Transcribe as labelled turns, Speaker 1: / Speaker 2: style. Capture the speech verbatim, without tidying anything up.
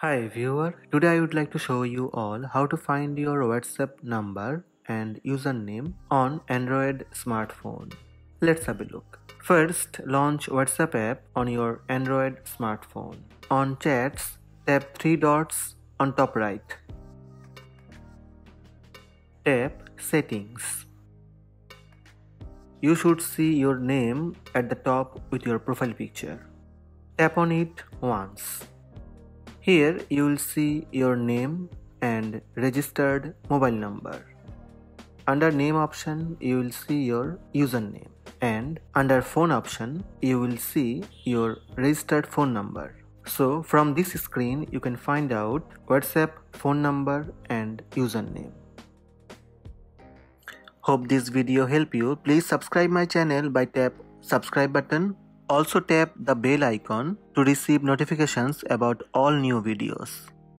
Speaker 1: Hi viewer, today I would like to show you all how to find your WhatsApp number and username on Android smartphone. Let's have a look. First, launch WhatsApp app on your Android smartphone. On chats, tap three dots on top right. Tap settings. You should see your name at the top with your profile picture. Tap on it once. Here you will see your name and registered mobile number. Under name option you will see your username, and under phone option you will see your registered phone number. So from this screen you can find out WhatsApp phone number and username. Hope this video help you. Please subscribe my channel by tap subscribe button. Also tap the bell icon to receive notifications about all new videos.